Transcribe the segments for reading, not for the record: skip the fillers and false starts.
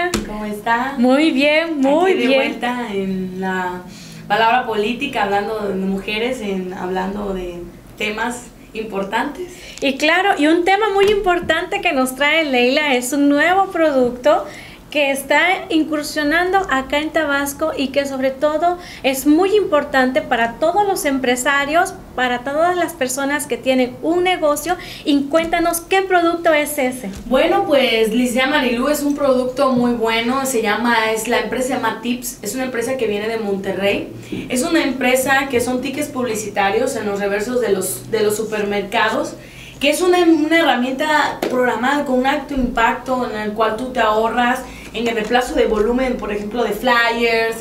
¿Cómo está? Muy bien, muy Aquí de bien. vuelta en la palabra política, hablando de mujeres, hablando de temas importantes. Y claro, y un tema muy importante que nos trae Leila es un nuevo producto que está incursionando acá en Tabasco y que sobre todo es muy importante para todos los empresarios, para todas las personas que tienen un negocio. Y cuéntanos, ¿qué producto es ese? Bueno, pues Licenciada Marilú, es un producto muy bueno, la empresa se llama Tips, es una empresa que viene de Monterrey, es una empresa que son tickets publicitarios en los reversos de los supermercados, que es una herramienta programada con un alto impacto en el cual tú te ahorras en el reemplazo de volumen, por ejemplo, de flyers,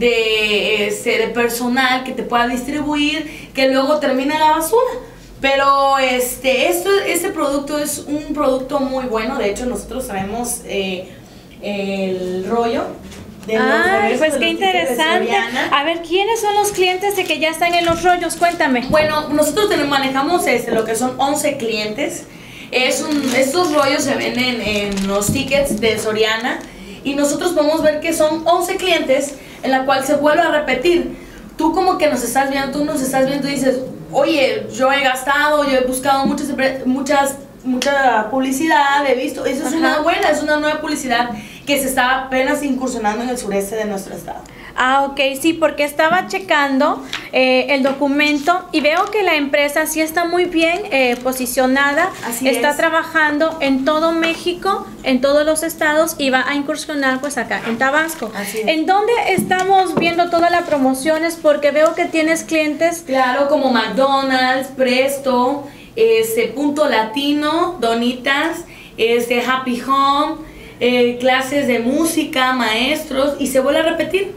de personal que te pueda distribuir, que luego termina en la basura. Pero este producto es un producto muy bueno. De hecho, nosotros traemos el rollo de los pues qué interesante. A ver, ¿quiénes son los clientes de que ya están en los rollos? Cuéntame. Bueno, nosotros manejamos lo que son 11 clientes. Estos rollos se venden en los tickets de Soriana y nosotros podemos ver que son 11 clientes en la cual se vuelve a repetir. Tú como que nos estás viendo y dices, oye, yo he gastado, yo he buscado mucha publicidad, he visto, eso es una nueva publicidad que se está apenas incursionando en el sureste de nuestro estado. Ah, ok, sí, porque estaba checando el documento y veo que la empresa sí está muy bien posicionada. Así está es. trabajando en todo México, en todos los estados y va a incursionar pues acá en Tabasco. Así es. ¿En dónde estamos viendo todas las promociones? Porque veo que tienes clientes. Claro, como McDonald's, Presto, Punto Latino, Donitas, Happy Home, clases de música, maestros, y se vuelve a repetir.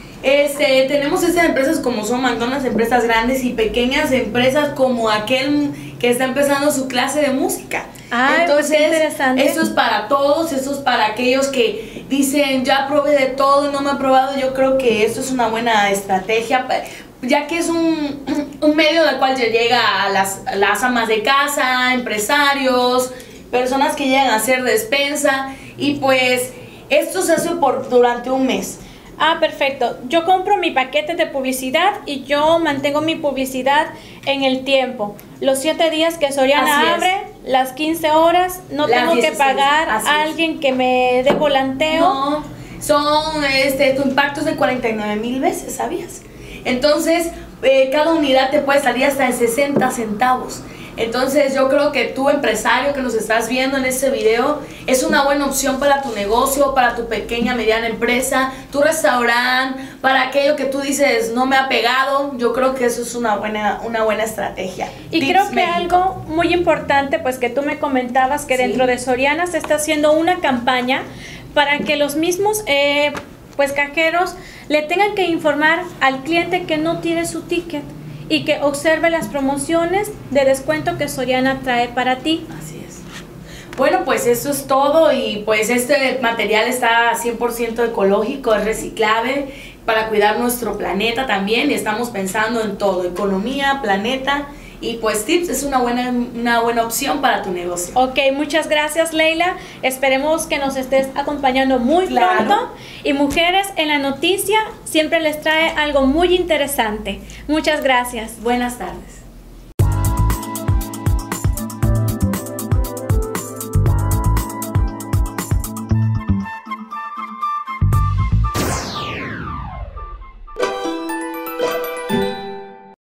Tenemos estas empresas como son McDonald's, empresas grandes y pequeñas empresas como aquel que está empezando su clase de música. Entonces, pues interesante. Eso es para todos, eso es para aquellos que dicen, ya probé de todo y no me ha probado. Yo creo que esto es una buena estrategia, ya que es un medio del cual llega a las amas de casa, empresarios, personas que llegan a hacer despensa, y pues esto se hace durante un mes. Ah, perfecto. Yo compro mi paquete de publicidad y yo mantengo mi publicidad en el tiempo. Los 7 días que Soriana abre, las 15 horas, no tengo que pagar a alguien que me dé volanteo. No, son tu impacto es de 49,000 veces, ¿sabías? Entonces, cada unidad te puede salir hasta en 60 centavos. Entonces yo creo que tú, empresario que nos estás viendo en este video, es una buena opción para tu negocio, para tu pequeña, mediana empresa, tu restaurante, para aquello que tú dices no me ha pegado. Yo creo que eso es una buena estrategia. Y Tips creo que México. algo muy importante, pues que tú me comentabas que dentro de Soriana se está haciendo una campaña para que los mismos pues cajeros le tengan que informar al cliente que no tiene su ticket y que observe las promociones de descuento que Soriana trae para ti. Así es. Bueno, pues eso es todo, y pues este material está 100% ecológico, es reciclable para cuidar nuestro planeta también, y estamos pensando en todo, economía, planeta, y pues Tips es una buena opción para tu negocio. Ok, muchas gracias, Leila. Esperemos que nos estés acompañando muy pronto. Y Mujeres en la Noticia siempre les trae algo muy interesante. Muchas gracias. Buenas tardes.